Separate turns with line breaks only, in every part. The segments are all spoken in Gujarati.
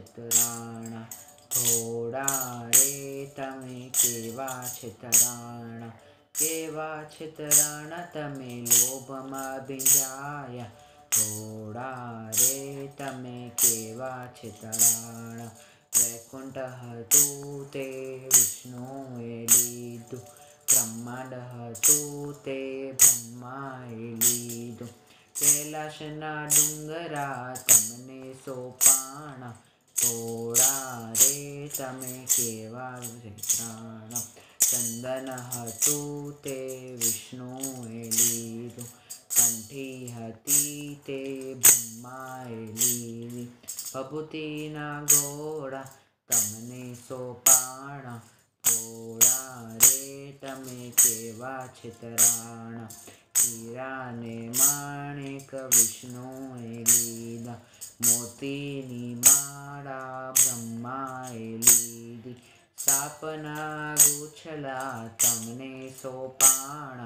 છેતરાણા. ઘોડા રે તમે કેવા છેતરાણા, કેવા છેતરાણા તમે લોભમાં ભીંજાયા. ઘોડા રે તમે કેવા છેતરાણા. વૈકુંઠ હતું તે વિષ્ણુએ લીધું, બ્રહ્માંડ હતું તે બ્રહ્માએ લીધું. કૈલાસના ડુંગરા તમને સોંપાણા. ઘોડા રે તમે કેવા છેતરાણા. ચંદન હતું તે વિષ્ણુએ લીધું, કંઠી હતી તે બ્રહ્માએ લીધી. ભભૂતિના ઘોડા તમને સોંપાણા. ઘોડા રે તમે કેવા છેતરાણા. હીરા ને માણેક વિષ્ણુએ લીધા, મોતીની માળા બ્રહ્માએ લીધી. સાપના ગૂંછલા તમને સોંપાણા.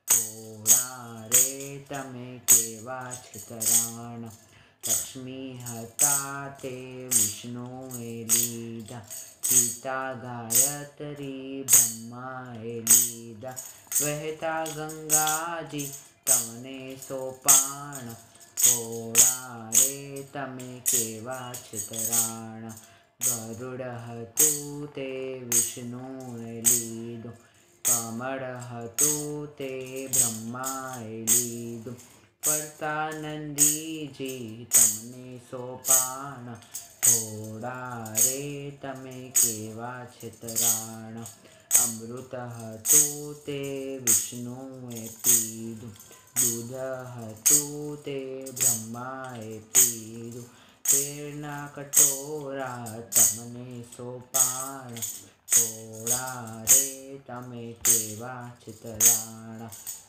ઘોડા રે તમે કેવા છેતરાણા. લક્ષ્મી હતા તે વિષ્ણુએ લીધા, ગીતા ગાયત્રી બ્રહ્માએ લીધા. વહેતા ગંગાજી તમને સોંપાણા. ઘોડા રે તમે કેવા છેતરાણા. ગરુડ હતું તે વિષ્ણુએ લીધું, કમળ હતું તે બ્રહ્માએ લીધું. ફરતા નંદીજી તમને સોંપાણા. ઘોડા રે તમે કેવા છેતરાણા. અમૃત હતું તે વિષ્ણુએ પીધું, દૂધ હતું તે બ્રહ્માએ પીધું. ઝેરના કટોરા તમને સોંપાણા. ઘોડા રે તમે કેવા છેતરાણા.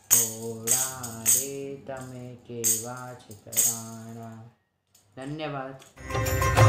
ઘોડા રે તમે કેવા છેતરાણા. ધન્યવાદ.